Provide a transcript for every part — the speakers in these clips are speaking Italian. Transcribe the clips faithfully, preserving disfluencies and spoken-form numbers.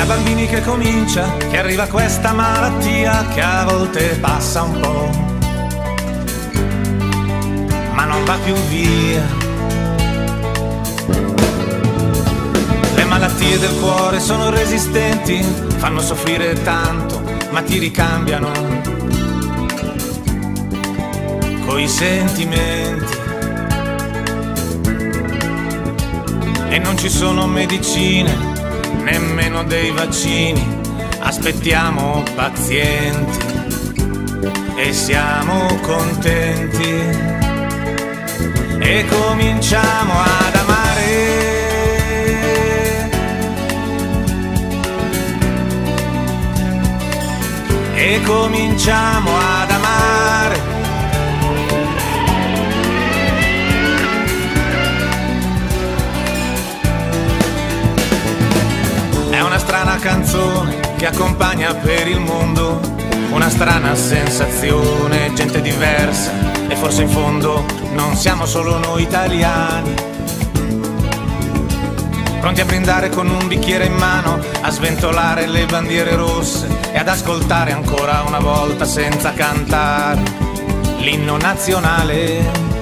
Da bambini che comincia, che arriva questa malattia che a volte passa un po', ma non va più via. Le malattie del cuore sono resistenti, fanno soffrire tanto, ma ti ricambiano coi sentimenti. E non ci sono medicine, nemmeno dei vaccini, aspettiamo pazienti e siamo contenti e cominciamo ad amare e cominciamo ad amare. È una strana canzone che accompagna per il mondo, una strana sensazione, gente diversa e forse in fondo non siamo solo noi italiani, pronti a brindare con un bicchiere in mano, a sventolare le bandiere rosse e ad ascoltare ancora una volta senza cantare l'inno nazionale,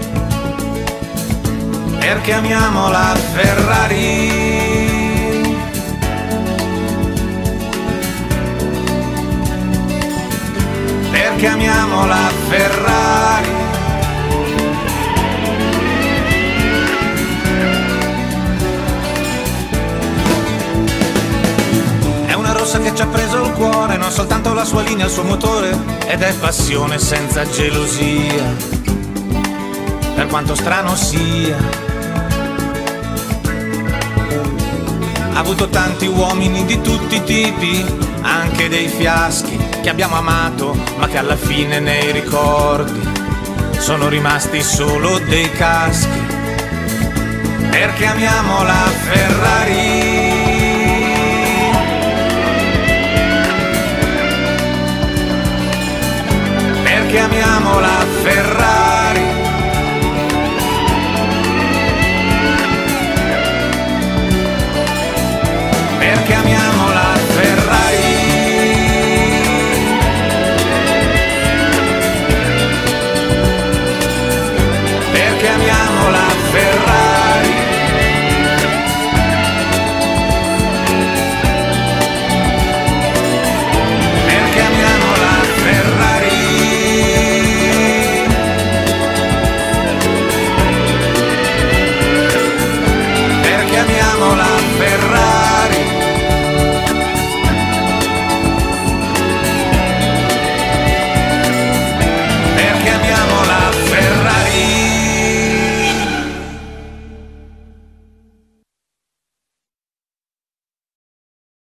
perché amiamo la Ferrari. Perché amiamo la Ferrari. È una rossa che ci ha preso il cuore, non soltanto la sua linea, il suo motore, ed è passione senza gelosia, per quanto strano sia. Ha avuto tanti uomini di tutti i tipi, anche dei fiaschi che abbiamo amato, ma che alla fine nei ricordi sono rimasti solo dei caschi. Perché amiamo la Ferrari. Perché amiamo la Ferrari. Perché amiamo la Ferrari. Perché amiamo la Ferrari. Perché amiamo la Ferrari. Perché amiamo la Ferrari.